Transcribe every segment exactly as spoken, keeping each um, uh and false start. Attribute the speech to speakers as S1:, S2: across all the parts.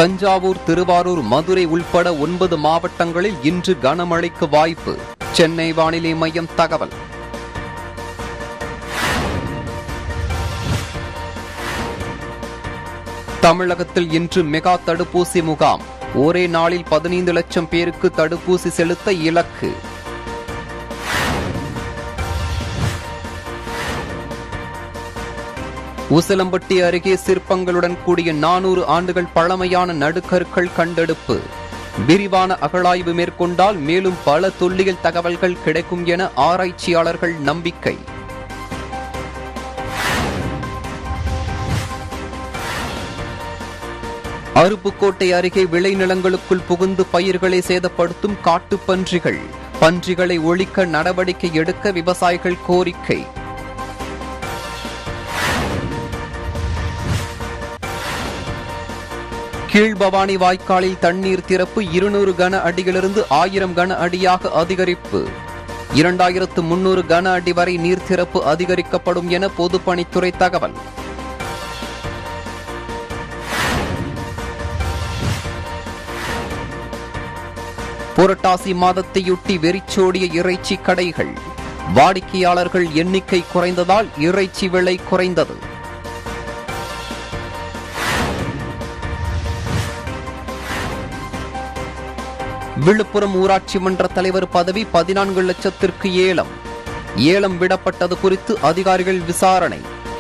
S1: தஞ்சாவூர், திருவாரூர், மதுரை உள்பட ஒன்பது மாவட்டங்களில் இன்று கனமழைக்கு வாய்ப்பு. சென்னை வானிலை மையம் தகவல். தமிழகத்தில் இன்று மெகா தடுப்பூசி முகாம். ஒரே நாளில் பதினைந்து லட்சம் பேருக்கு தடுப்பூசி செலுத்த இலக்கு. உசிலம்பட்டி அருகே சிற்பங்களுடன் கூடிய நானூறு ஆண்டுகள் பழமையான நடுக்கற்கள் கண்டெடுப்பு. விரிவான அகழாய்வு மேற்கொண்டால் மேலும் பல தொல்லியல் தகவல்கள் கிடைக்கும் என ஆராய்ச்சியாளர்கள் நம்பிக்கை. அருப்புக்கோட்டை அருகே விளைநிலங்களுக்குள் புகுந்து பயிர்களை சேதப்படுத்தும் காட்டுப்பன்றிகள். பன்றிகளை ஒழிக்க நடவடிக்கை எடுக்க விவசாயிகள் கோரிக்கை. கீழ்பவானி வாய்க்காலில் தண்ணீர் திறப்பு இருநூறு கன அடியிலிருந்து ஆயிரம் கன அடியாக அதிகரிப்பு. இரண்டாயிரத்து முன்னூறு கன அடி வரை நீர் திறப்பு அதிகரிக்கப்படும் என பொதுப்பணித்துறை தகவல். புரட்டாசி மாதத்தையொட்டி வெறிச்சோடிய இறைச்சி கடைகள். வாடிக்கையாளர்கள் எண்ணிக்கை குறைந்ததால் இறைச்சி விலை குறைந்தது. விழுப்புரம் ஊராட்சி மன்ற தலைவர் பதவி பதினான்கு லட்சத்திற்கு ஏலம். ஏலம் விடப்பட்டது குறித்து அதிகாரிகள் விசாரணை.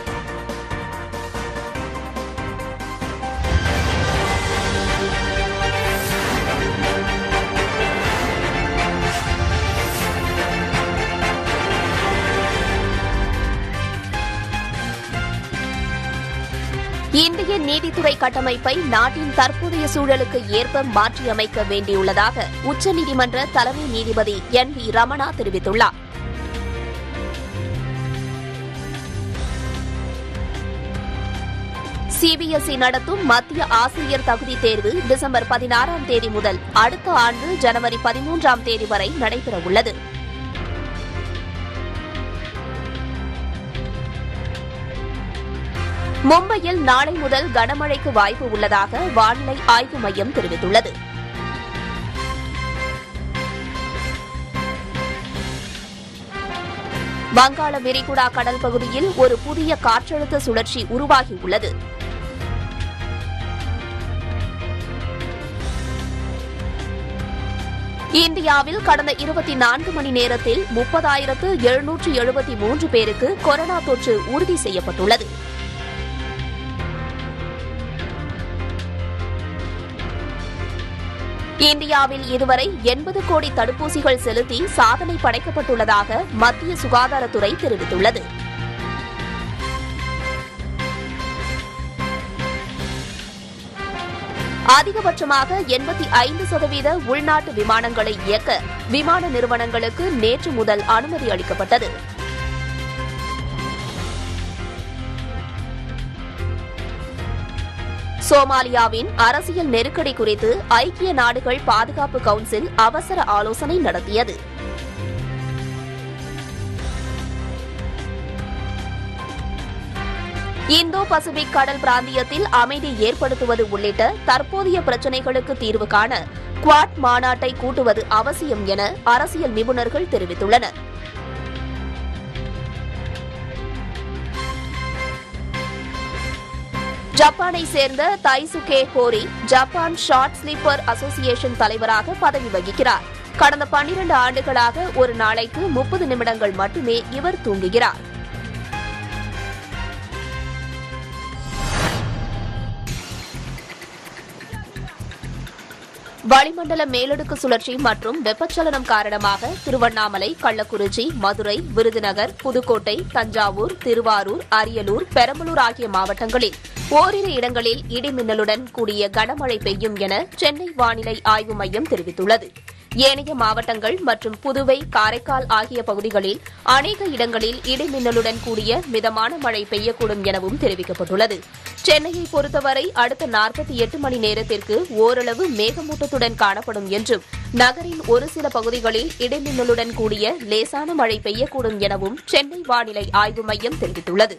S2: இந்திய நீதித்துறை கட்டமைப்பை நாட்டின் தற்போதைய சூழலுக்கு ஏற்ப மாற்றியமைக்க வேண்டியுள்ளதாக உச்சநீதிமன்ற தலைமை நீதிபதி என் வி ரமணா தெரிவித்துள்ளார். சிபிஎஸ்இ நடத்தும் மத்திய ஆசிரியர் தகுதி தேர்வு டிசம்பர் பதினாறாம் தேதி முதல் அடுத்த ஆண்டு ஜனவரி பதிமூன்றாம் தேதி வரை நடைபெறவுள்ளது. மும்பையில் நாளை முதல் கனமழைக்கு வாய்ப்பு உள்ளதாக வானிலை ஆய்வு மையம் தெரிவித்துள்ளது. வங்காள விரிகுடா கடல் பகுதியில் ஒரு புதிய காற்றழுத்த சுழற்சி உருவாகியுள்ளது. இந்தியாவில் கடந்த இருபத்தி நான்கு மணி நேரத்தில் முப்பதாயிரத்து எழுநூற்று எழுபத்தி மூன்று பேருக்கு கொரோனா தொற்று உறுதி செய்யப்பட்டுள்ளது. இந்தியாவில் இதுவரை எண்பது கோடி தடுப்பூசிகள் செலுத்தி சாதனை படைக்கப்பட்டுள்ளதாக மத்திய சுகாதாரத்துறை தெரிவித்துள்ளது. அதிகபட்சமாக எண்பத்தி ஐந்து சதவீத உள்நாட்டு விமானங்களை இயக்க விமான நிறுவனங்களுக்கு நேற்று முதல் அனுமதி அளிக்கப்பட்டது. சோமாலியாவின் அரசியல் நெருக்கடி குறித்து ஐக்கிய நாடுகள் பாதுகாப்பு கவுன்சில் அவசர ஆலோசனை நடத்தியது. இந்தோ பசிபிக் கடல் பிராந்தியத்தில் அமைதி ஏற்படுத்துவது உள்ளிட்ட தற்போதைய பிரச்சினைகளுக்கு தீர்வு காண குவாட் மாநாட்டை கூட்டுவது அவசியம் என அரசியல் நிபுணர்கள் தெரிவித்துள்ளனர். ஜப்பானை சேர்ந்த Daisuke Hori Japan short sleeper association தலைவராக பதவி வகிக்கிறார். கடந்த பன்னிரண்டு ஆண்டுகளாக ஒரு நாளைக்கு முப்பது நிமிடங்கள் மட்டுமே இவர் தூங்குகிறார். வளிமண்டல மேலடுக்கு சுழற்சி மற்றும் வெப்பச்சலனம் காரணமாக திருவண்ணாமலை, கள்ளக்குறிச்சி, மதுரை, விருதுநகர், புதுக்கோட்டை, தஞ்சாவூர், திருவாரூர், அரியலூர், பெரம்பலூர் ஆகிய மாவட்டங்களில் ஓரிரு இடங்களில் இடிமின்னலுடன் கூடிய கனமழை பெய்யும் என சென்னை வானிலை ஆய்வு மையம் தெரிவித்துள்ளது. ஏனைய மாவட்டங்கள் மற்றும் புதுவை, காரைக்கால் ஆகிய பகுதிகளில் அநேக இடங்களில் இடிமின்னலுடன் கூடிய மிதமான மழை பெய்யக்கூடும் எனவும் தெரிவிக்கப்பட்டுள்ளது. சென்னையை பொறுத்தவரை அடுத்த நாற்பத்தி எட்டு மணி நேரத்திற்கு ஓரளவு மேகமூட்டத்துடன் காணப்படும் என்றும் நகரின் ஒரு சில பகுதிகளில் இடிமின்னலுடன் கூடிய லேசான மழை பெய்யக்கூடும் எனவும் சென்னை வானிலை ஆய்வு மையம் தெரிவித்துள்ளது.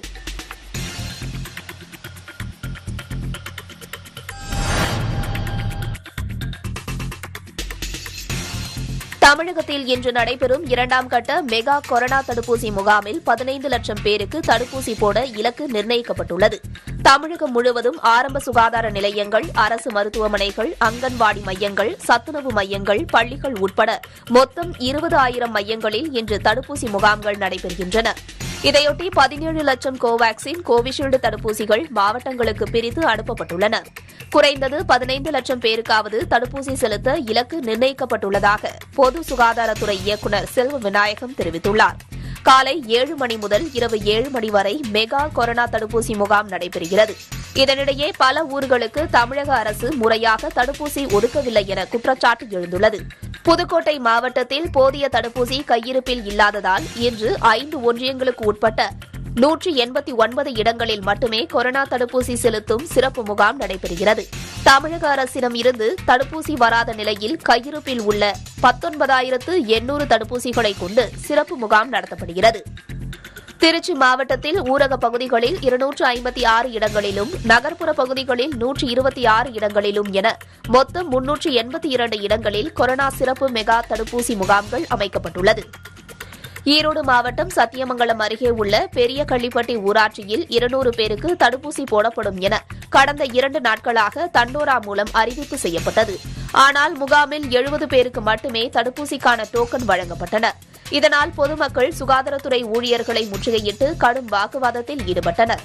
S2: தமிழகத்தில் இன்று நடைபெறும் இரண்டாம் கட்ட மெகா கொரோனா தடுப்பூசி முகாமில் பதினைந்து லட்சம் பேருக்கு தடுப்பூசி போட இலக்கு நிர்ணயிக்கப்பட்டுள்ளது. தமிழகம் முழுவதும் ஆரம்ப சுகாதார நிலையங்கள், அரசு மருத்துவமனைகள், அங்கன்வாடி மையங்கள், சத்துணவு மையங்கள், பள்ளிகள் உட்பட மொத்தம் இருபது ஆயிரம் மையங்களில் இன்று தடுப்பூசி முகாம்கள் நடைபெறுகின்றன. இதையொட்டி பதினேழு லட்சம் கோவாக்சின், கோவிஷீல்டு தடுப்பூசிகள் மாவட்டங்களுக்கு பிரித்து அனுப்பப்பட்டுள்ளன. குறைந்தது பதினைந்து லட்சம் பேருக்காவது தடுப்பூசி செலுத்த இலக்கு நிர்ணயிக்கப்பட்டுள்ளதாக பொது சுகாதாரத்துறை இயக்குநர் செல்வ விநாயகம் தெரிவித்துள்ளார். காலை ஏழு மணி முதல் இரவு ஏழு மணி வரை மெகா கொரோனா தடுப்பூசி முகாம் நடைபெறுகிறது. இதனிடையே பல ஊர்களுக்கு தமிழக அரசு முறையாக தடுப்பூசி ஒதுக்கவில்லை என குற்றச்சாட்டு எழுந்துள்ளது. புதுக்கோட்டை மாவட்டத்தில் போதிய தடுப்பூசி கையிருப்பில் இல்லாததால் இன்று ஐந்து ஒன்றியங்களுக்கு உட்பட்ட நூற்றி எண்பத்தி ஒன்பது இடங்களில் மட்டுமே கொரோனா தடுப்பூசி செலுத்தும் சிறப்பு முகாம் நடைபெறுகிறது. தமிழக அரசிடம் இருந்து தடுப்பூசி வராத நிலையில் கையிருப்பில் உள்ள பத்தொன்பதாயிரத்து எண்ணூறு தடுப்பூசிகளை கொண்டு சிறப்பு முகாம் நடத்தப்படுகிறது. திருச்சி மாவட்டத்தில் ஊரக பகுதிகளில் இருநூற்று ஐம்பத்தி ஆறு இடங்களிலும், நகர்ப்புற பகுதிகளில் நூற்று இருபத்தி ஆறு இடங்களிலும் என மொத்தம் முன்னூற்று எண்பத்தி இரண்டு இடங்களில் கொரோனா சிறப்பு மெகா தடுப்பூசி முகாம்கள் அமைக்கப்பட்டுள்ளது. ஈரோடு மாவட்டம் சத்தியமங்கலம் அருகே உள்ள பெரிய கள்ளிப்பட்டி ஊராட்சியில் இருநூறு பேருக்கு தடுப்பூசி போடப்படும் என கடந்த இரண்டு நாட்களாக தண்டோரா மூலம் அறிவிப்பு செய்யப்பட்டது. ஆனால் முகாமில் எழுபது பேருக்கு மட்டுமே தடுப்பூசிக்கான டோக்கன் வழங்கப்பட்டன. இதனால் பொதுமக்கள் சுகாதாரத்துறை ஊழியர்களை முற்றுகையிட்டு கடும் வாக்குவாதத்தில் ஈடுபட்டனர்.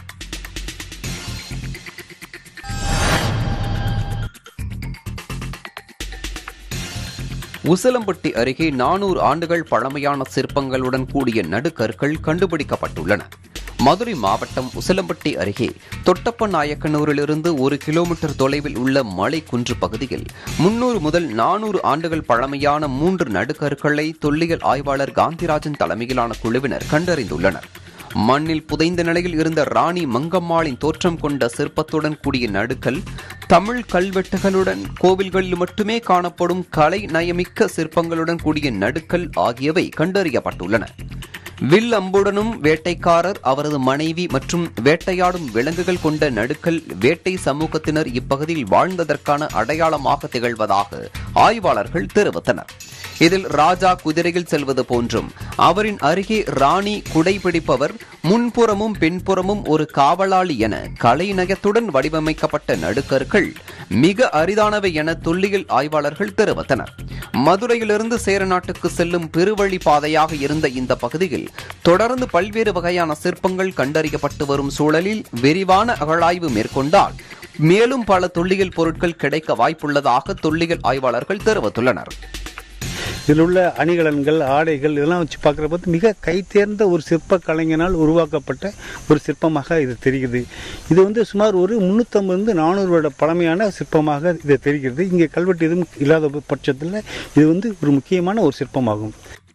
S1: உசிலம்பட்டி அருகே நானூறு ஆண்டுகள் பழமையான சிற்பங்களுடன் கூடிய நடுக்கற்கள் கண்டுபிடிக்கப்பட்டுள்ளன. மதுரை மாவட்டம் உசிலம்பட்டி அருகே தொட்டப்ப நாயக்கனூரிலிருந்து ஒரு கிலோமீட்டர் தொலைவில் உள்ள மலை குன்று பகுதியில் முன்னூறு முதல் நானூறு ஆண்டுகள் பழமையான மூன்று நடுக்கற்களை தொல்லியல் ஆய்வாளர் காந்திராஜன் தலைமையிலான குழுவினர் கண்டறிந்துள்ளனர். மண்ணில் புதைந்த நிலையில் இருந்த ராணி மங்கம்மாளின் தோற்றம் கொண்ட சிற்பத்துடன் கூடிய நடுக்கல், தமிழ் கல்வெட்டுகளுடன் கோவில்களில் மட்டுமே காணப்படும் கலை நயமிக்க சிற்பங்களுடன் கூடிய நடுக்கல் ஆகியவை கண்டறியப்பட்டுள்ளன. வில் அம்புடனும் வேட்டைக்காரர், அவரது மனைவி மற்றும் வேட்டையாடும் விலங்குகள் கொண்ட நடுக்கல் வேட்டை சமூகத்தினர் இப்பகுதியில் வாழ்ந்ததற்கான அடையாளமாக திகழ்வதாக ஆய்வாளர்கள் தெரிவித்தனர். இதில் ராஜா குதிரையில் செல்வது போன்றும், அவரின் அருகே ராணி குடைபிடிப்பவர், முன்புறமும் பின்புறமும் ஒரு காவலாளி என கலைநயத்துடன் வடிவமைக்கப்பட்ட நடுக்கற்கள் மிக அரிதானவை என தொல்லியல் ஆய்வாளர்கள் தெரிவித்தனர். மதுரையிலிருந்து சேரநாட்டுக்கு செல்லும் பெருவழி பாதையாக இருந்த இந்த பகுதியில் தொடர்ந்து பல்வேறு வகையான சிற்பங்கள் கண்டறியப்பட்டு வரும் சூழலில் விரிவான அகழாய்வு மேற்கொண்டால் மேலும் பல தொல்லியல் பொருட்கள் கிடைக்க வாய்ப்புள்ளதாக தொல்லியல் ஆய்வாளர்கள் தெரிவித்துள்ளனர்.
S3: இதில் உள்ள அணிகலன்கள், ஆடைகள் இதெல்லாம் வச்சு பார்க்குற போது மிக கைத்தேர்ந்த ஒரு சிற்ப கலைஞனால் உருவாக்கப்பட்ட ஒரு சிற்பமாக இது தெரிகிறது. இது வந்து சுமார் ஒரு முன்னூற்றம்பது நானூறு வருட பழமையான சிற்பமாக இது தெரிகிறது. இங்கே கல்வெட்டு எதுவும் இல்லாத பட்சத்தில் இது வந்து ஒரு முக்கியமான ஒரு சிற்பமாகும்.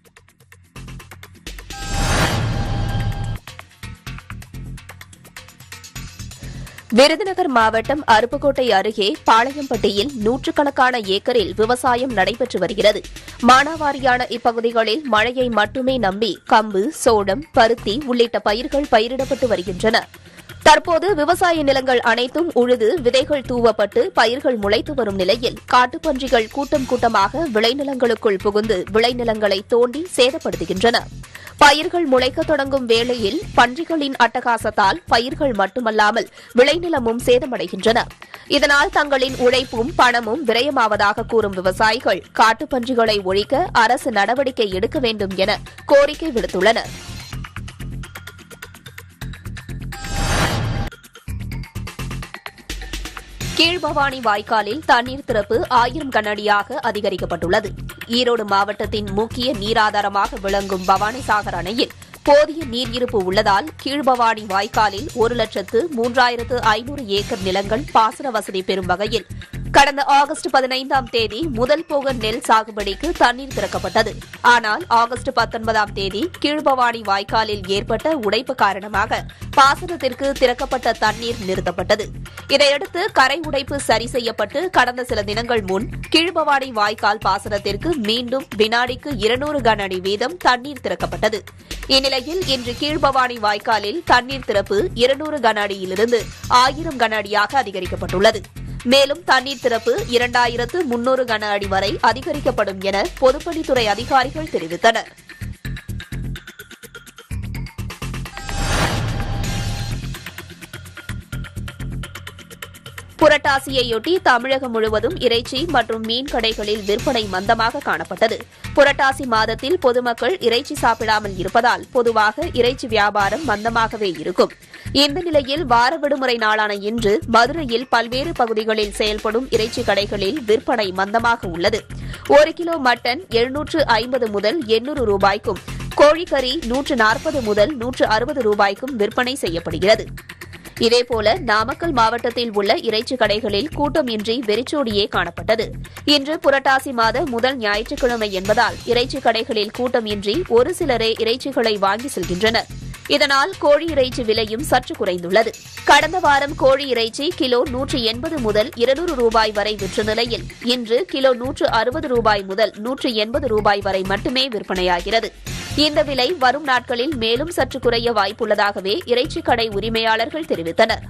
S2: விருதுநகர் மாவட்டம் அருப்புக்கோட்டை அருகே பாளையம்பட்டியில் நூற்றுக்கணக்கான ஏக்கரில் விவசாயம் நடைபெற்று வருகிறது. மானாவாரியான இப்பகுதிகளில் மழையை மட்டுமே நம்பி கம்பு, சோளம், பருத்தி உள்ளிட்ட பயிர்கள் பயிரிடப்பட்டு வருகின்றன. தற்போது விவசாய நிலங்கள் அனைத்தும் உழுது விதைகள் தூவப்பட்டு பயிர்கள் முளைத்து வரும் நிலையில் காட்டுப்பன்றிகள் கூட்டம் கூட்டமாக விளைநிலங்களுக்குள் புகுந்து விளைநிலங்களை தோண்டி சேதப்படுத்துகின்றன. பயிர்கள் முளைக்க தொடங்கும் வேளையில் பன்றிகளின் அட்டகாசத்தால் பயிர்கள் மட்டுமல்லாமல் விளைநிலமும் சேதமடைகின்றன. இதனால் தங்களின் உழைப்பும் பணமும் விரயமாவதாக கூறும் விவசாயிகள் காட்டுப்பன்றிகளை ஒழிக்க அரசு நடவடிக்கை எடுக்க வேண்டும் என கோரிக்கை விடுத்துள்ளனர். கீழ்பவானி வாய்க்காலில் தண்ணீர் திறப்பு ஆயிரம் கனஅடியாக அதிகரிக்கப்பட்டுள்ளது. ஈரோடு மாவட்டத்தின் முக்கிய நீராதாரமாக விளங்கும் பவானிசாகர் அணையில் போதிய நீர் இருப்பு உள்ளதால் கீழ்பவானி வாய்க்காலில் ஒரு லட்சத்து மூன்றாயிரத்து ஐநூறு ஏக்கர் நிலங்கள் பாசன வசதி பெறும் வகையில் கடந்த ஆகஸ்ட் பதினைந்தாம் தேதி முதல் போக நெல் சாகுபடிக்கு தண்ணீர் திறக்கப்பட்டது. ஆனால் ஆகஸ்ட் பத்தொன்பதாம் தேதி கீழ்பவானி வாய்க்காலில் ஏற்பட்ட உடைப்பு காரணமாக பாசனத்திற்கு திறக்கப்பட்ட தண்ணீர் நிறுத்தப்பட்டது. இதையடுத்து கரை உடைப்பு சரி செய்யப்பட்டு கடந்த சில தினங்கள் முன் கீழ்பவானி வாய்க்கால் பாசனத்திற்கு மீண்டும் வினாடிக்கு இருநூறு கன அடி வீதம் தண்ணீர் திறக்கப்பட்டது. இந்நிலையில் இன்று கீழ்பவானி வாய்க்காலில் தண்ணீர் திறப்பு இருநூறு கன அடியிலிருந்து ஆயிரம் கன அடியாக அதிகரிக்கப்பட்டுள்ளது. மேலும் தண்ணீர் திறப்பு இரண்டாயிரத்து முன்னூறு கன அடி வரை அதிகரிக்கப்படும் என பொதுப்பணித்துறை அதிகாரிகள் தெரிவித்தனர். புரட்டாசியையொட்டி தமிழகம் முழுவதும் இறைச்சி மற்றும் மீன் கடைகளில் விற்பனை மந்தமாக காணப்பட்டது. புரட்டாசி மாதத்தில் பொதுமக்கள் இறைச்சி சாப்பிடாமல் இருப்பதால் பொதுவாக இறைச்சி வியாபாரம் மந்தமாகவே இருக்கும். இந்த நிலையில் வார விடுமுறை நாளான இன்று மதுரையில் பல்வேறு பகுதிகளில் செயல்படும் இறைச்சி கடைகளில் விற்பனை மந்தமாக உள்ளது. ஒரு கிலோ மட்டன் எழுநூற்று ஐம்பது முதல் எண்ணூறு ரூபாய்க்கும், கோழிக்கறி நூற்று நாற்பது முதல் நூற்று அறுபது ரூபாய்க்கும் விற்பனை செய்யப்படுகிறது. இதேபோல நாமக்கல் மாவட்டத்தில் உள்ள இறைச்சி கடைகளில் கூட்டமின்றி வெறிச்சோடியே காணப்பட்டது. இன்று புரட்டாசி மாத முதல் ஞாயிற்றுக்கிழமை என்பதால் இறைச்சி கடைகளில் கூட்டமின்றி ஒரு சிலரே இறைச்சிகளை வாங்கி செல்கின்றனர். இதனால் கோழி இறைச்சி விலையும் சற்று குறைந்துள்ளது. கடந்த வாரம் கோழி இறைச்சி கிலோ நூற்று எண்பது முதல் இருநூறு ரூபாய் வரை விற்ற நிலையில் இன்று கிலோ நூற்று அறுபது ரூபாய் முதல் நூற்று எண்பது ரூபாய் வரை மட்டுமே விற்பனையாகிறது. இந்த விலை வரும் நாட்களில் மேலும் சற்று குறைய வாய்ப்புள்ளதாகவே இறைச்சி கடை உரிமையாளர்கள் தெரிவித்தனர்.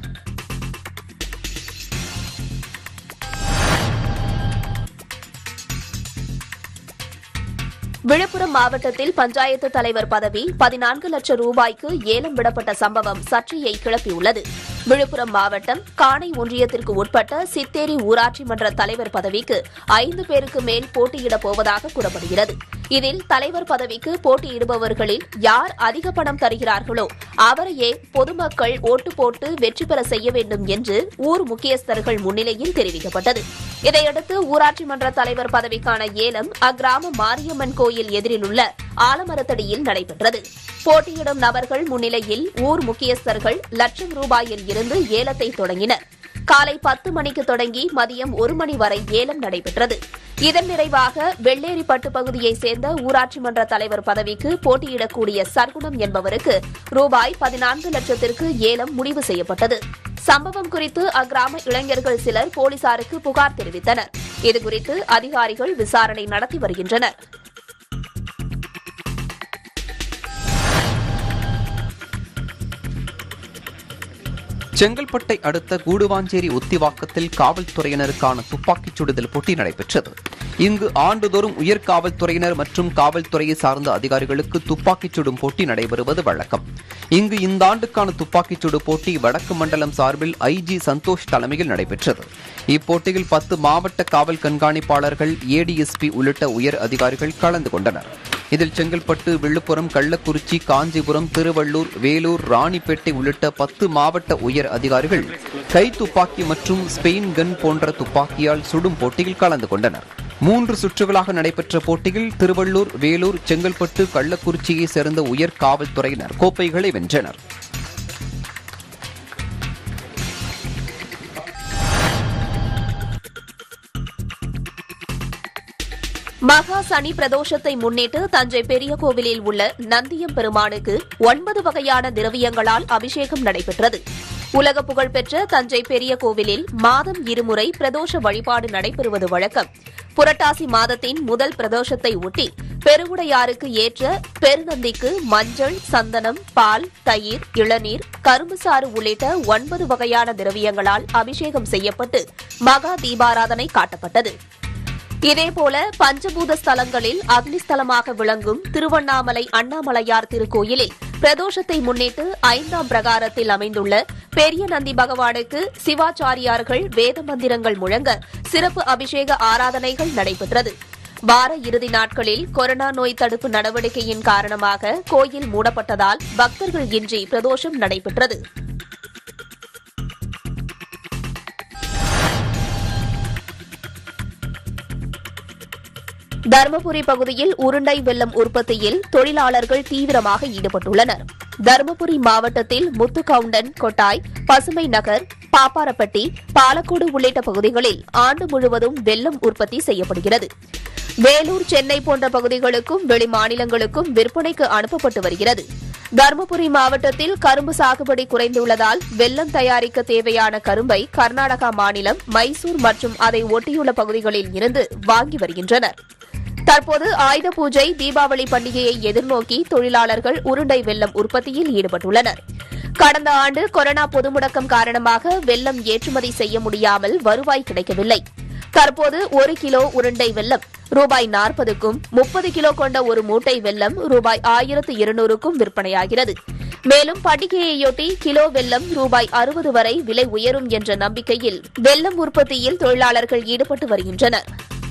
S2: விழுப்புரம் மாவட்டத்தில் பஞ்சாயத்து தலைவர் பதவி பதினான்கு லட்சம் ரூபாய்க்கு ஏலம் விடப்பட்ட சம்பவம் சர்ச்சையை கிளப்பியுள்ளது. விழுப்புரம் மாவட்டம் காணை ஒன்றியத்திற்கு உட்பட்ட சித்தேரி ஊராட்சி மன்ற தலைவர் பதவிக்கு ஐந்து பேருக்கு மேல் போட்டியிடப் போவதாக கூறப்படுகிறது. இதில் தலைவர் பதவிக்கு போட்டியிடுபவர்களில் யார் அதிக பணம் தருகிறார்களோ அவரையே பொதுமக்கள் ஓட்டு போட்டு வெற்றி பெற செய்ய வேண்டும் என்று ஊர் முக்கியஸ்தர்கள் முன்னிலையில் தெரிவிக்கப்பட்டது. இதையடுத்து ஊராட்சி மன்ற தலைவர் பதவிக்கான ஏலம் அக்கிராம மாரியம்மன் கோயில் எதிரில் உள்ள ஆலமரத்தடியில் நடைபெற்றது. போட்டியிடும் நபர்கள் முன்னிலையில் ஊர் முக்கியஸ்தர்கள் லட்சம் ரூபாயில் இருந்து ஏலத்தை தொடங்கினர். காலை பத்து மணிக்கு தொடங்கி மதியம் ஒரு மணி வரை ஏலம் நடைபெற்றது. இதன் நிறைவாக வெள்ளேரிப்பட்டு பகுதியைச் சேர்ந்த ஊராட்சி மன்ற தலைவர் பதவிக்கு போட்டியிடக்கூடிய சர்க்குணம் என்பவருக்கு ரூபாய் பதினான்கு லட்சத்திற்கு ஏலம் முடிவு செய்யப்பட்டது. சம்பவம் குறித்து அக்கிராம இளைஞர்கள் சிலர் போலீசாருக்கு புகார் தெரிவித்தனர். இதுகுறித்து அதிகாரிகள் விசாரணை நடத்தி வருகின்றனர்.
S1: செங்கல்பட்டை அடுத்த கூடுவாஞ்சேரி உத்திவாக்கத்தில் காவல்துறையினருக்கான துப்பாக்கிச் சுடுதல் போட்டி நடைபெற்றது. இங்கு ஆண்டுதோறும் உயர் காவல்துறையினர் மற்றும் காவல்துறையை சார்ந்த அதிகாரிகளுக்கு துப்பாக்கிச் சுடும் போட்டி நடைபெறுவது வழக்கம். இங்கு இந்த ஆண்டுக்கான துப்பாக்கிச் சுடு போட்டி வடக்கு மண்டலம் சார்பில் ஐஜி சந்தோஷ் தலைமையில் நடைபெற்றது. இப்போட்டியில் பத்து மாவட்ட காவல் கண்காணிப்பாளர்கள், ஏடிஎஸ்பி உள்ளிட்ட உயர் அதிகாரிகள் கலந்து கொண்டனர். இதில் செங்கல்பட்டு, விழுப்புரம், கள்ளக்குறிச்சி, காஞ்சிபுரம், திருவள்ளூர், வேலூர், ராணிப்பேட்டை உள்ளிட்ட பத்து மாவட்ட உயர் அதிகாரிகள் கை துப்பாக்கி மற்றும் ஸ்பெயின் கன் போன்ற துப்பாக்கியால் சுடும் போட்டியில் கலந்து கொண்டனர். மூன்று சுற்றுகளாக நடைபெற்ற போட்டியில் திருவள்ளூர், வேலூர், செங்கல்பட்டு, கள்ளக்குறிச்சியை சேர்ந்த உயர் காவல்துறையினர் கோப்பைகளை வென்றனர்.
S2: மகா சனி பிரதோஷத்தை முன்னிட்டு தஞ்சை பெரிய கோவிலில் உள்ள நந்தியம் பெருமானுக்கு ஒன்பது வகையான திரவியங்களால் அபிஷேகம் நடைபெற்றது. உலக புகழ்பெற்ற தஞ்சை பெரிய கோவிலில் மாதம் இருமுறை பிரதோஷ வழிபாடு நடைபெறுவது வழக்கம். புரட்டாசி மாதத்தின் முதல் பிரதோஷத்தை ஒட்டி பெருவுடையாருக்கு ஏற்ற பெருநந்திக்கு மஞ்சள், சந்தனம், பால், தயிர், இளநீர், கரும்புசாறு உள்ளிட்ட ஒன்பது வகையான திரவியங்களால் அபிஷேகம் செய்யப்பட்டு மகா தீபாராதனை காட்டப்பட்டது. இதேபோல பஞ்சபூத ஸ்தலங்களில் அக்னிஸ்தலமாக விளங்கும் திருவண்ணாமலை அண்ணாமலையார் திருக்கோயிலில் பிரதோஷத்தை முன்னிட்டு ஐந்தாம் பிரகாரத்தில் அமைந்துள்ள பெரிய நந்தி பகவானுக்கு சிவாச்சாரியார்கள் வேத மந்திரங்கள் முழங்க சிறப்பு அபிஷேக ஆராதனைகள் நடைபெற்றது. வார இறுதி நாட்களில் கொரோனா நோய் தடுப்பு நடவடிக்கையின் காரணமாக கோயில் மூடப்பட்டதால் பக்தர்கள் இன்றி பிரதோஷம் நடைபெற்றது. தருமபுரி பகுதியில் உருண்டை வெல்லம் உற்பத்தியில் தொழிலாளர்கள் தீவிரமாக ஈடுபட்டுள்ளனர். தருமபுரி மாவட்டத்தில் முத்துக்கவுண்டன், கொட்டாய், பசுமை நகர், பாப்பாரப்பட்டி, பாலக்கோடு உள்ளிட்ட பகுதிகளில் ஆண்டு முழுவதும் வெல்லம் உற்பத்தி செய்யப்படுகிறது. வேலூர், சென்னை போன்ற பகுதிகளுக்கும் வெளி மாநிலங்களுக்கும் விற்பனைக்கு அனுப்பப்பட்டு வருகிறது. தருமபுரி மாவட்டத்தில் கரும்பு சாகுபடி குறைந்துள்ளதால் வெல்லம் தயாரிக்க தேவையான கரும்பை கர்நாடகா மாநிலம் மைசூர் மற்றும் அதை ஒட்டியுள்ள பகுதிகளில் இருந்து வாங்கி வருகின்றனர். தற்போது ஆயுத பூஜை, தீபாவளி பண்டிகையை எதிர்நோக்கி தொழிலாளர்கள் உருண்டை வெல்லம் உற்பத்தியில் ஈடுபட்டுள்ளனர். கடந்த ஆண்டு கொரோனா பொது முடக்கம் காரணமாக வெல்லம் ஏற்றுமதி செய்ய முடியாமல் வருவாய் கிடைக்கவில்லை. தற்போது ஒரு கிலோ உருண்டை வெல்லம் ரூபாய் நாற்பதுக்கும் முப்பது கிலோ கொண்ட ஒரு மூட்டை வெல்லம் ரூபாய் ஆயிரத்து இருநூறுக்கும் விற்பனையாகிறது. மேலும் பண்டிகையையொட்டி கிலோ வெல்லம் ரூபாய் அறுபது வரை விலை உயரும் என்ற நம்பிக்கையில் வெல்லம் உற்பத்தியில் தொழிலாளர்கள் ஈடுபட்டு வருகின்றனர்.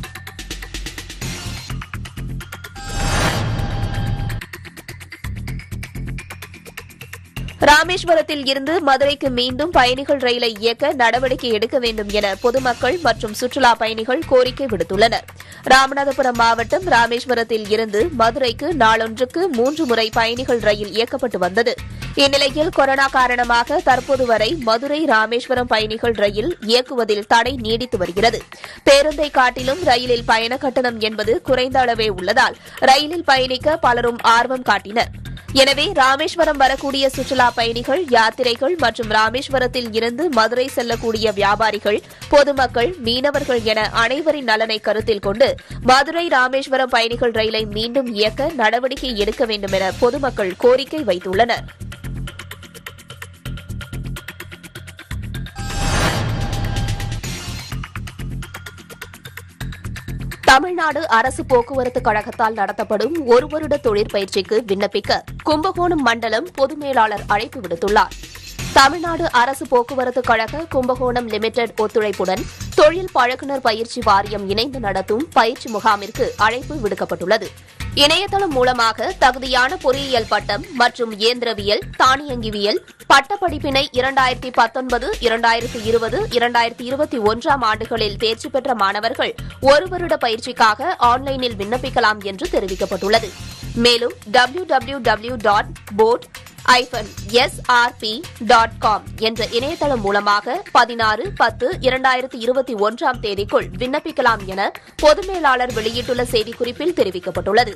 S2: ராமேஸ்வரத்தில் இருந்து மதுரைக்கு மீண்டும் பயணிகள் ரயிலை இயக்க நடவடிக்கை எடுக்க வேண்டும் என பொதுமக்கள் மற்றும் சுற்றுலா பயணிகள் கோரிக்கை விடுத்துள்ளனர். ராமநாதபுரம் மாவட்டம் ராமேஸ்வரத்தில் இருந்து மதுரைக்கு நாளொன்றுக்கு மூன்று முறை பயணிகள் ரயில் இயக்கப்பட்டு வந்தது. இந்நிலையில் கொரோனா காரணமாக தற்போது வரை மதுரை ராமேஸ்வரம் பயணிகள் ரயில் இயக்குவதில் தடை நீடித்து வருகிறது. பேருந்தை காட்டிலும் ரயிலில் பயண கட்டணம் என்பது குறைந்த அளவே உள்ளதால் ரயிலில் பயணிக்க பலரும் ஆர்வம் காட்டினர். எனவே ராமேஸ்வரம் வரக்கூடிய சுற்றுலா பயணிகள், யாத்திரைகள் மற்றும் ராமேஸ்வரத்தில் இருந்து மதுரை செல்லக்கூடிய வியாபாரிகள், பொதுமக்கள், மீனவர்கள் என அனைவரின் நலனை கருத்தில் கொண்டு மதுரை ராமேஸ்வரம் பயணிகள் ரயிலை மீண்டும் இயக்க நடவடிக்கை எடுக்க வேண்டும் என பொதுமக்கள் கோரிக்கை வைத்துள்ளனர். தமிழ்நாடு அரசு போக்குவரத்து கழகத்தால் நடத்தப்படும் ஒரு வருட தொழிற்பயிற்சிக்கு விண்ணப்பிக்க கும்பகோணம் மண்டலம் பொது மேலாளர் அழைப்பு விடுத்துள்ளார். தமிழ்நாடு அரசு போக்குவரத்து கழக கும்பகோணம் லிமிடெட் ஒத்துழைப்புடன் தொழில் பழகுனர் பயிற்சி வாரியம் இணைந்து நடத்தும் பயிற்சி முகாமிற்கு அழைப்பு விடுக்கப்பட்டுள்ளது. இணையதளம் மூலமாக தகுதியான பொறியியல் பட்டம் மற்றும் இயந்திரவியல், தானியங்கிவியல் பட்டப்படிப்பினை இரண்டாயிரத்தி பத்தொன்பது இரண்டாயிரத்தி இருபது இரண்டாயிரத்தி இருபத்தி ஒன்றாம் ஆண்டுகளில் தேர்ச்சி பெற்ற மாணவர்கள் ஒரு வருட பயிற்சிக்காக ஆன்லைனில் விண்ணப்பிக்கலாம் என்று தெரிவிக்கப்பட்டுள்ளது. மேலும் W W W dot bot S R P dot com என்ற இணையதளம் மூலமாக பதினாறு பத்து இரண்டாயிரத்தி இருபத்தி ஒன்றாம் தேதிக்குள் விண்ணப்பிக்கலாம் என பொது மேலாளர் வெளியிட்டுள்ள செய்திக்குறிப்பில் தெரிவிக்கப்பட்டுள்ளது.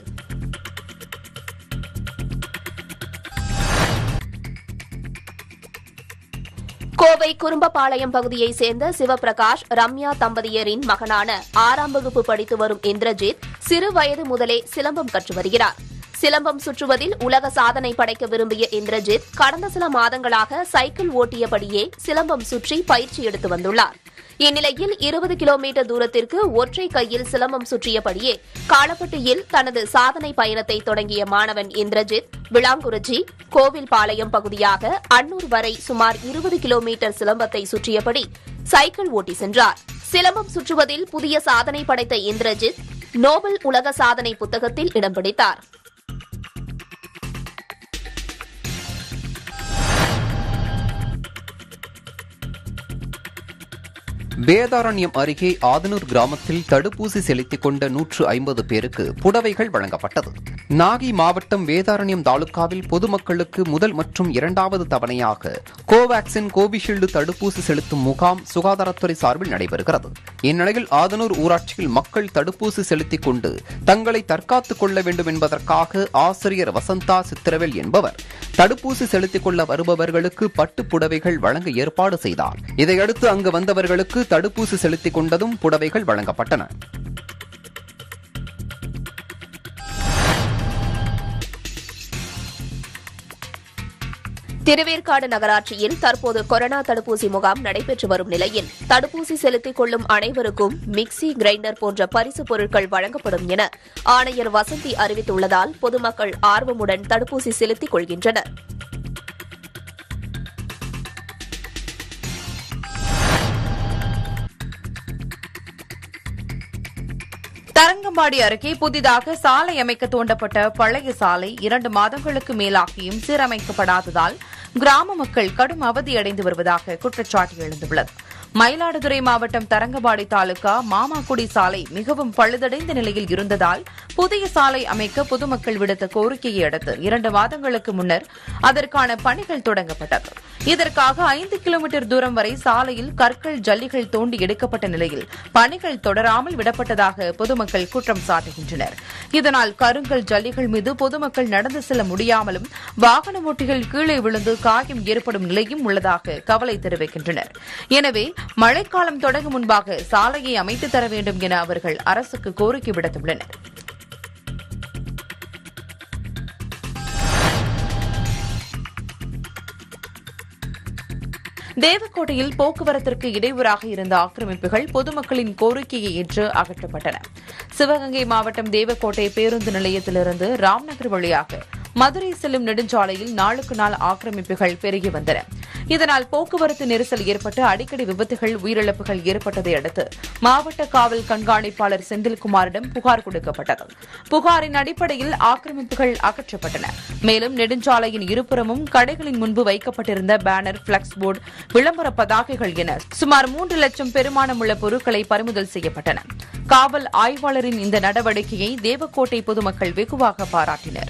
S2: கோவை குறும்பபாளையம் பகுதியைச் சேர்ந்த சிவபிரகாஷ், ரம்யா தம்பதியரின் மகனான ஆறாம் வகுப்பு படித்து வரும் இந்திரஜித் சிறு வயது முதலே சிலம்பம் கற்று வருகிறார். சிலம்பம் சுற்றுவதில் உலக சாதனை படைக்க விரும்பிய இந்திரஜித் கடந்த சில மாதங்களாக சைக்கிள் ஓட்டியபடியே சிலம்பம் சுற்றி பயிற்சி எடுத்து வந்துள்ளார். இந்நிலையில் இருபது கிலோமீட்டர் தூரத்திற்கு ஒற்றை கையில் சிலம்பம் சுற்றியபடியே காலப்பட்டியில் தனது சாதனை பயணத்தை தொடங்கிய மாணவன் இந்திரஜித் விளாங்குறிச்சி, கோவில்பாளையம் பகுதியாக அன்னூர் வரை சுமார் இருபது கிலோமீட்டர் சிலம்பத்தை சுற்றியபடி சைக்கிள் ஓட்டி சென்றார். சிலம்பம் சுற்றுவதில் புதிய சாதனை படைத்த இந்திரஜித் நோபல் உலக சாதனை புத்தகத்தில் இடம் பிடித்தார்.
S1: வேதாரண்யம் அருகே ஆதனூர் கிராமத்தில் தடுப்பூசி செலுத்திக் கொண்ட நூற்று ஐம்பது பேருக்கு புடவைகள் வழங்கப்பட்டது. நாகை மாவட்டம் வேதாரண்யம் தாலுகாவில் பொதுமக்களுக்கு முதல் மற்றும் இரண்டாவது தவணையாக கோவாக்சின், கோவிஷீல்டு தடுப்பூசி செலுத்தும் முகாம் சுகாதாரத்துறை சார்பில் நடைபெறுகிறது. இந்நிலையில் ஆதனூர் ஊராட்சியில் மக்கள் தடுப்பூசி செலுத்திக் கொண்டு தங்களை தற்காத்துக் கொள்ள வேண்டும் என்பதற்காக ஆசிரியர் வசந்தா சித்திரவேல் என்பவர் தடுப்பூசி செலுத்திக் கொள்ள வருபவர்களுக்கு பட்டு புடவைகள் வழங்க ஏற்பாடு செய்தார். இதையடுத்து அங்கு வந்தவர்களுக்கு தடுப்பூசி செலுத்திக் கொண்டதும் புடவைகள் வழங்கப்பட்டன.
S2: திருவேற்காடு நகராட்சியில் தற்போது கொரோனா தடுப்பூசி முகாம் நடைபெற்று வரும் நிலையில் தடுப்பூசி செலுத்திக் கொள்ளும் அனைவருக்கும் மிக்சி, கிரைண்டர் போன்ற பரிசு பொருட்கள் வழங்கப்படும் என ஆணையர் வசந்தி அறிவித்துள்ளதால் பொதுமக்கள் ஆர்வமுடன் தடுப்பூசி செலுத்திக் கொள்கின்றனர்.
S4: தரங்கம்பாடி அருகே புதிதாக சாலை அமைக்க தோண்டப்பட்ட பழைய சாலை இரண்டு மாதங்களுக்கு மேலாகியும் சீரமைக்கப்படாததால் கிராம மக்கள் கடும் அவதியடைந்து வருவதாக குற்றச்சாட்டு எழுந்துள்ளது. மயிலாடுதுறை மாவட்டம் தரங்கம்பாடி தாலுகா மாமாக்குடி சாலை மிகவும் பழுதடைந்த நிலையில் இருந்ததால் புதிய சாலை அமைக்க பொதுமக்கள் விடுத்த கோரிக்கையை அடுத்து இரண்டு மாதங்களுக்கு முன்னர் அதற்கான பணிகள் தொடங்கப்பட்டது. இதற்காக ஐந்து கிலோமீட்டர் தூரம் வரை சாலையில் கற்கள், ஜல்லிகள் தோண்டி எடுக்கப்பட்ட நிலையில் பணிகள் தொடராமல் விடப்பட்டதாக பொதுமக்கள் குற்றம் சாட்டுகின்றனர். இதனால் கருங்கல், ஜல்லிகள் மீது பொதுமக்கள் நடந்து செல்ல முடியாமலும் வாகன ஓட்டிகள் கீழே விழுந்து காயம் ஏற்படும் நிலையும் உள்ளதாக கவலை தெரிவிக்கின்றனர். எனவே மழைக்காலம் தொடங்கும் முன்பாக சாலையை அமைத்து தர வேண்டும் என அவர்கள் அரசுக்கு கோரிக்கை விடுத்துள்ளனர். தேவக்கோட்டையில் போக்குவரத்திற்கு இடையூறாக இருந்த ஆக்கிரமிப்புகள் பொதுமக்களின் கோரிக்கையை ஏற்று அகற்றப்பட்டன. சிவகங்கை மாவட்டம் தேவக்கோட்டை பேருந்து நிலையத்திலிருந்து ராம்நகர் வழியாக மதுரை செல்லும் நெடுஞ்சாலையில் நாளுக்கு நாள் ஆக்கிரமிப்புகள் பெருகி வந்தன. இதனால் போக்குவரத்து நெரிசல் ஏற்பட்டு அடிக்கடி விபத்துகள், உயிரிழப்புகள் ஏற்பட்டதை அடுத்து மாவட்ட காவல் கண்காணிப்பாளர் செந்தில்குமாரிடம் புகார் கொடுக்கப்பட்டது. புகாரின் அடிப்படையில் ஆக்கிரமிப்புகள் அகற்றப்பட்டன. மேலும் நெடுஞ்சாலையின் இருபுறமும் கடைகளின் முன்பு வைக்கப்பட்டிருந்த பேனர், பிளக்ஸ் போர்டு, விளம்பர பதாகைகள் என சுமார் மூன்று லட்சம் பெருமானமுள்ள பொருட்களை பறிமுதல் செய்யப்பட்டன. காவல் ஆய்வாளரின் இந்த நடவடிக்கையை தேவக்கோட்டை பொதுமக்கள் வெகுவாக பாராட்டினர்.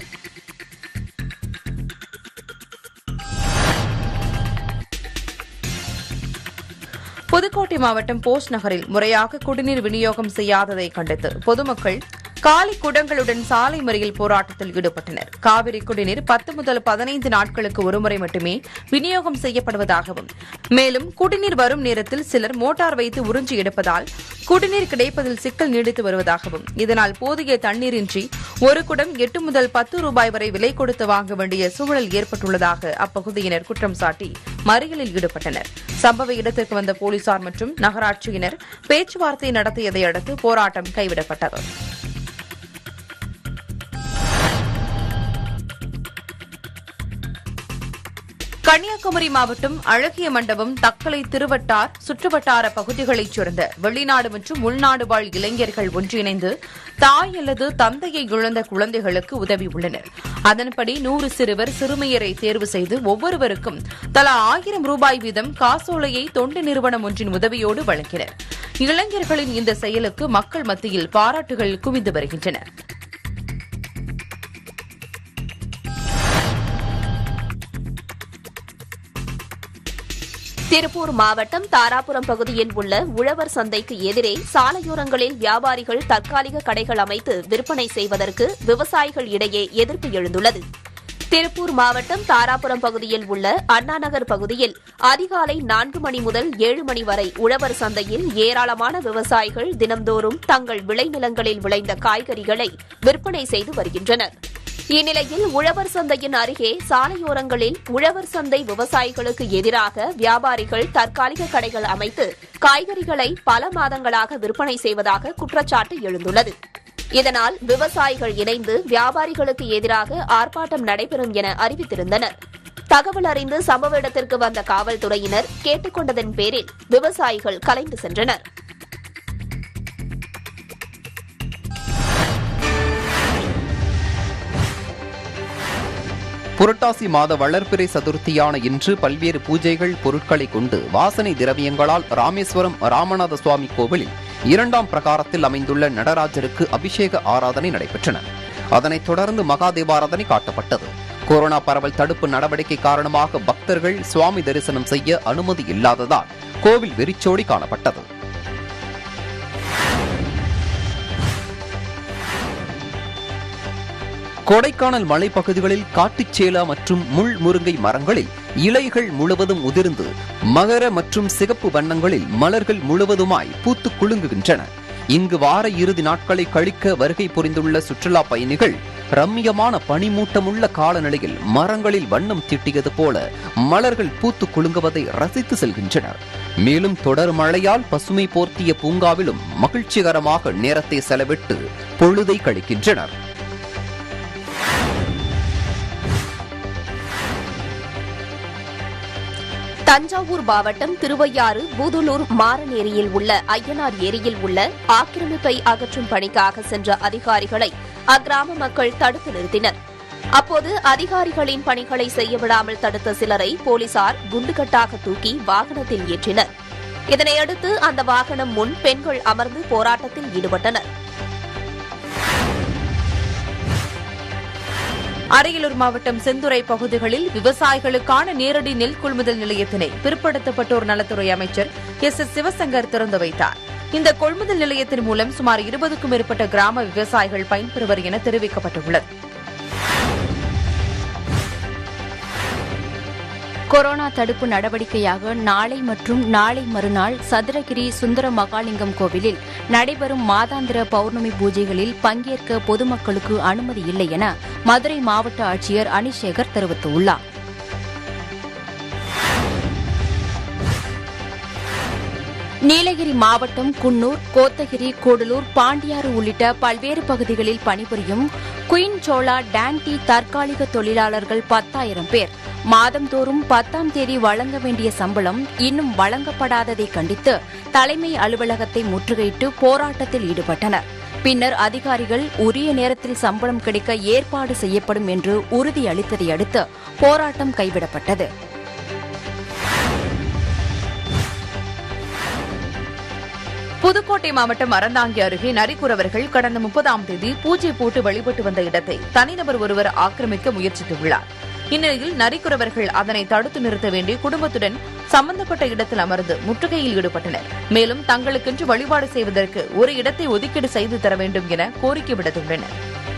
S4: புதுக்கோட்டை மாவட்டம் போஸ்ட் நகரில் முறையாக குடிநீர் விநியோகம் செய்யாததை கண்டித்து பொதுமக்கள் காலி குடங்களுடன் சாலை மறியல் போராட்டத்தில் ஈடுபட்டனர். காவிரி குடிநீர் பத்து முதல் பதினைந்து நாட்களுக்கு ஒருமுறை மட்டுமே விநியோகம் செய்யப்படுவதாகவும், மேலும் குடிநீர் வரும் நேரத்தில் சிலர் மோட்டார் வைத்து உறிஞ்சி எடுப்பதால் குடிநீர் கிடைப்பதில் சிக்கல் நீடித்து வருவதாகவும், இதனால் போதிய தண்ணீரின்றி ஒரு குடம் எட்டு முதல் பத்து ரூபாய் வரை விலை கொடுத்து வாங்க வேண்டிய சூழல் ஏற்பட்டுள்ளதாக அப்பகுதியினர் குற்றம் சாட்டி மறியலில் ஈடுபட்டனர். சம்பவ இடத்திற்கு வந்த போலீசார் மற்றும் நகராட்சியினர் பேச்சுவார்த்தை நடத்தியதை அடுத்து போராட்டம் கைவிடப்பட்டது. கன்னியாகுமரி மாவட்டம் அழகிய மண்டபம், தக்கலை, திருவட்டார் சுற்றுவட்டார பகுதிகளைச் சேர்ந்த வெளிநாடு மற்றும் உள்நாடு வாழ் இளைஞர்கள் ஒன்றிணைந்து தாய் அல்லது தந்தையை இழந்த குழந்தைகளுக்கு உதவியுள்ளனர். அதன்படி நூறு சிறுவர் சிறுமியரை தேர்வு செய்து ஒவ்வொருவருக்கும் தலா ஆயிரம் ரூபாய் வீதம் காசோலையை தொண்டு நிறுவனம் ஒன்றின் உதவியோடு வழங்கினர். இளைஞர்களின் இந்த செயலுக்கு மக்கள் மத்தியில் பாராட்டுகள் குவிந்து வருகின்றன.
S2: திருப்பூர் மாவட்டம் தாராபுரம் பகுதியில் உள்ள உழவர் சந்தைக்கு எதிரே சாலையோரங்களில் வியாபாரிகள் தற்காலிக கடைகள் அமைத்து விற்பனை செய்வதற்கு விவசாயிகள் இடையே எதிர்ப்பு எழுந்துள்ளது. திருப்பூர் மாவட்டம் தாராபுரம் பகுதியில் உள்ள அண்ணாநகர் பகுதியில் அதிகாலை நான்கு மணி முதல் ஏழு மணி வரை உழவர் சந்தையில் ஏராளமான விவசாயிகள் தினந்தோறும் தங்கள் விளைநிலங்களில் விளைந்த காய்கறிகளை விற்பனை செய்து வருகின்றனர். இந்நிலையில் உழவர் சந்தையின் அருகே சாலையோரங்களில் உழவர் சந்தை விவசாயிகளுக்கு எதிராக வியாபாரிகள் தற்காலிக கடைகள் அமைத்து காய்கறிகளை பல மாதங்களாக விற்பனை செய்வதாக குற்றச்சாட்டு எழுந்துள்ளது. இதனால் விவசாயிகள் இணைந்து வியாபாரிகளுக்கு எதிராக ஆர்ப்பாட்டம் நடைபெறும் என அறிவித்திருந்தனர். தகவல் அறிந்து சம்பவ இடத்திற்கு வந்த காவல்துறையினர் கேட்டுக் கொண்டதன் பேரில் விவசாயிகள் கலைந்து சென்றனர்.
S1: புரட்டாசி மாத வளர்பிறை சதுர்த்தியான இன்று பல்வேறு பூஜைகள் பொருட்களை கொண்டு வாசனை திரவியங்களால் ராமேஸ்வரம் ராமநாத சுவாமி கோவிலில் இரண்டாம் பிரகாரத்தில் அமைந்துள்ள நடராஜருக்கு அபிஷேக ஆராதனை நடைபெற்றன. அதனைத் தொடர்ந்து மகா தீபாராதனை காட்டப்பட்டது. கொரோனா பரவல் தடுப்பு நடவடிக்கை காரணமாக பக்தர்கள் சுவாமி தரிசனம் செய்ய அனுமதி இல்லாததால் கோவில் வெறிச்சோடி காணப்பட்டது. கொடைக்கானல் மலைப்பகுதிகளில் காட்டுச்சேலா மற்றும் முள் முருங்கை மரங்களில் இலைகள் முழுவதும் உதிர்ந்து மகர மற்றும் சிகப்பு வண்ணங்களில் மலர்கள் முழுவதுமாய் பூத்து குலுங்குகின்றன. இங்கு வார இறுதி நாட்களை கழிக்க வருகை புரிந்துள்ள சுற்றுலா பயணிகள் ரம்மியமான பனிமூட்டமுள்ள காலநிலையில் மரங்களில் வண்ணம் தீட்டியது போல மலர்கள் பூத்து குலுங்குவதை ரசித்து செல்கின்றனர். மேலும் தொடர் மழையால் பசுமை போர்த்திய பூங்காவிலும் மகிழ்ச்சிகரமாக நேரத்தை செலவிட்டு பொழுதை கழிக்கின்றனர்.
S2: தஞ்சாவூர் மாவட்டம் திருவையாறு பூதுலூர் மாரநேரியில் உள்ள ஐயனார் ஏரியில் உள்ள ஆக்கிரமிப்பை அகற்றும் பணிக்காக சென்ற அதிகாரிகளை அக்கிராம மக்கள் தடுத்து நிறுத்தினர். அப்போது அதிகாரிகளின் பணிகளை செய்யவிடாமல் தடுத்த சிலரை போலீசார் குண்டுகட்டாக தூக்கி வாகனத்தில் ஏற்றினர். இதனையடுத்து அந்த வாகனம் முன் பெண்கள் அமர்ந்து போராட்டத்தில் ஈடுபட்டனர்.
S4: அரியலூர் மாவட்டம் செந்துறை பகுதிகளில் விவசாயிகளுக்கான நேரடி நெல் கொள்முதல் நிலையத்தினை பிற்படுத்தப்பட்டோர் நலத்துறை அமைச்சர் எஸ் எஸ் சிவசங்கர் திறந்து வைத்தார். இந்த கொள்முதல் நிலையத்தின் மூலம் சுமார் இருபதுக்கும் மேற்பட்ட கிராம விவசாயிகள் பயன்பெறுவர் என தெரிவிக்கப்பட்டுள்ளது.
S5: கொரோனா தடுப்பு நடவடிக்கையாக நாளை மற்றும் நாளை மறுநாள் சதுரகிரி சுந்தர மகாலிங்கம் கோவிலில் நடைபெறும் மாதாந்திர பௌர்ணமி பூஜைகளில் பங்கேற்க பொதுமக்களுக்கு அனுமதி இல்லை என மதுரை மாவட்ட ஆட்சியர் அனிஷேகர் தெரிவித்துள்ளார். நீலகிரி மாவட்டம் குன்னூர், கோத்தகிரி, கூடலூர், பாண்டியாறு உள்ளிட்ட பல்வேறு பகுதிகளில் பணிபுரியும் குயின் சோலா டான்டி தற்காலிக தொழிலாளர்கள் பத்தாயிரம் பேர் மாதந்தோறும் பத்தாம் தேதி வழங்க வேண்டிய சம்பளம் இன்னும் வழங்கப்படாததை கண்டித்து தலைமை அலுவலகத்தை முற்றுகையிட்டு போராட்டத்தில் ஈடுபட்டனர். பின்னர் அதிகாரிகள் உரிய நேரத்தில் சம்பளம் கிடைக்க ஏற்பாடு செய்யப்படும் என்று உறுதியளித்ததை அடுத்து போராட்டம் கைவிடப்பட்டது.
S4: புதுக்கோட்டை மாவட்டம் அறந்தாங்கி அருகே நரிக்குறவர்கள் கடந்த முப்பதாம் தேதி பூஜை போட்டு வழிபட்டு வந்த இடத்தை தனிநபர் ஒருவர் ஆக்கிரமிக்க முயற்சித்துள்ளார். இந்நிலையில் நரிக்குறவர்கள் அதனை தடுத்து நிறுத்த வேண்டி குடும்பத்துடன் சம்பந்தப்பட்ட இடத்தில் அமர்ந்து முற்றுகையில் ஈடுபட்டனர். மேலும் தங்களுக்கென்று வழிபாடு செய்வதற்கு ஒரு இடத்தை ஒதுக்கீடு செய்து தர வேண்டும் என கோரிக்கை விடுத்துள்ளனர்.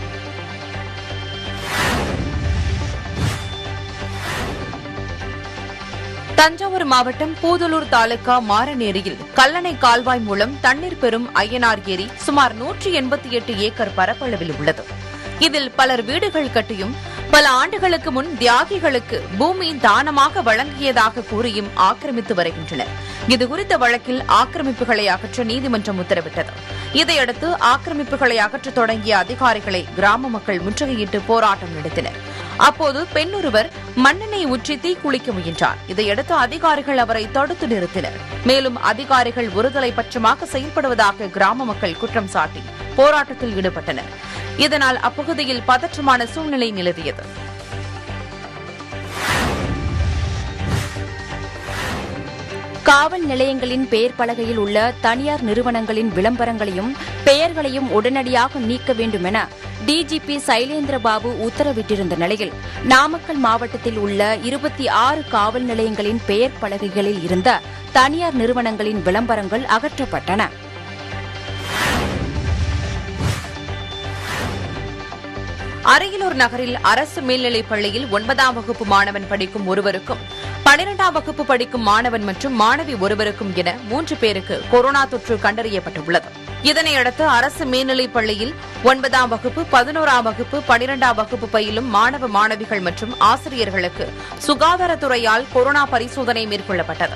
S4: தஞ்சாவூர் மாவட்டம் பூதலூர் தாலுகா மாரநேரியில் கல்லணை கால்வாய் மூலம் தண்ணீர் பெறும் ஐயனார் ஏரி சுமார் நூற்றி எண்பத்தி எட்டு ஏக்கர் பரப்பளவில் உள்ளது. இதில் பலர் வீடுகள் கட்டியும் பல ஆண்டுகளுக்கு முன் தியாகிகளுக்கு பூமி தானமாக வழங்கியதாக கூறியும் ஆக்கிரமித்து வருகின்றனர். இதுகுறித்த வழக்கில் ஆக்கிரமிப்புகளை அகற்ற நீதிமன்றம் உத்தரவிட்டது. இதையடுத்து ஆக்கிரமிப்புகளை அகற்ற தொடங்கிய அதிகாரிகளை கிராம மக்கள் முற்றுகையிட்டு போராட்டம் நடத்தினர். அப்போது பெண் ஒருவர் மண்ணெண்ணெய் ஊற்றி தீ குளிக்க முயன்றார். இதையடுத்து அதிகாரிகள் அவரை தடுத்து நிறுத்தினர். மேலும் அதிகாரிகள் ஒருதலை பட்சமாக செயல்படுவதாக கிராம மக்கள் குற்றம் சாட்டி போராட்டத்தில் ஈடுபட்டனர். இதனால் அப்பகுதியில் பதற்றமான சூழ்நிலை நிலவியது.
S5: காவல் நிலையங்களின் பெயர் பலகையில் உள்ள தனியார் நிறுவனங்களின் விளம்பரங்களையும் பெயர்களையும் உடனடியாக நீக்க வேண்டும் என டிஜிபி சைலேந்திரபாபு உத்தரவிட்டிருந்த நிலையில் நாமக்கல் மாவட்டத்தில் உள்ள இருபத்தி ஆறு காவல் நிலையங்களின் பெயர் பலகைகளில் இருந்த தனியார் நிறுவனங்களின் விளம்பரங்கள் அகற்றப்பட்டன.
S4: அரியலூர் நகரில் அரசு மேல்நிலைப் பள்ளியில் ஒன்பதாம் வகுப்பு மாணவன் படிக்கும் ஒருவருக்கும் பனிரெண்டாம் வகுப்பு படிக்கும் மாணவன் மற்றும் மாணவி ஒருவருக்கும் என மூன்று பேருக்கு கொரோனா தொற்று கண்டறியப்பட்டுள்ளது. இதனையடுத்து அரசு மேல்நிலைப் பள்ளியில் ஒன்பதாம் வகுப்பு, பதினோராம் வகுப்பு, பனிரெண்டாம் வகுப்பு பயிலும் மாணவ மாணவிகள் மற்றும் ஆசிரியர்களுக்கு சுகாதாரத்துறையால் கொரோனா பரிசோதனை மேற்கொள்ளப்பட்டது.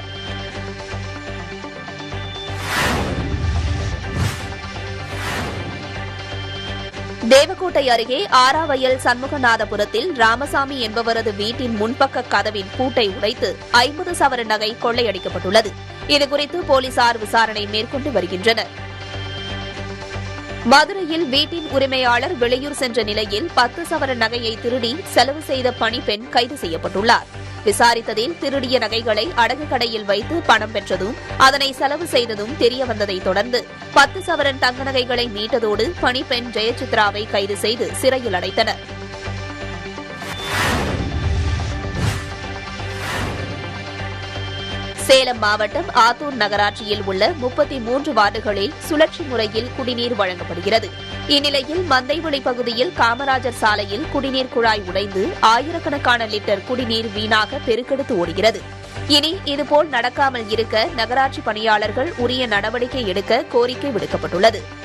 S2: தேவக்கோட்டை அருகே ஆராவயல் சண்முகநாதபுரத்தில் ராமசாமி என்பவரது வீட்டின் முன்பக்க கதவின் பூட்டை உடைத்து ஐம்பது சவர நகை கொள்ளையடிக்கப்பட்டுள்ளது. இதுகுறித்து போலீசார் விசாரணை மேற்கொண்டு வருகின்றனர். மதுரையில் வீட்டின் உரிமையாளர் வெளியூர் சென்ற நிலையில் பத்து சவர நகையை திருடி செலவு செய்த பணிப்பெண் கைது செய்யப்பட்டுள்ளார். விசாரித்ததில் திருடிய நகைகளை அடகு கடையில் வைத்து பணம் பெற்றதும் அதனை செலவு செய்ததும் தெரியவந்ததை தொடர்ந்து பத்து சவரன் தங்க நகைகளை மீட்டதோடு பணிப்பெண் ஜெயசித்ராவை கைது செய்து சிறையில் அடைத்தனர். சேலம் மாவட்டம் ஆத்தூர் நகராட்சியில் உள்ள முப்பத்தி மூன்று வார்டுகளில் சுழற்சி முறையில் குடிநீர் வழங்கப்படுகிறது. இந்நிலையில் மந்தைவெளி பகுதியில் காமராஜர் சாலையில் குடிநீர் குழாய் உடைந்து ஆயிரக்கணக்கான லிட்டர் குடிநீர் வீணாக பெருக்கெடுத்து ஓடுகிறது. இனி இதுபோல் நடக்காமல் இருக்க நகராட்சி பணியாளர்கள் உரிய நடவடிக்கை எடுக்க கோரிக்கை விடுக்கப்பட்டுள்ளது.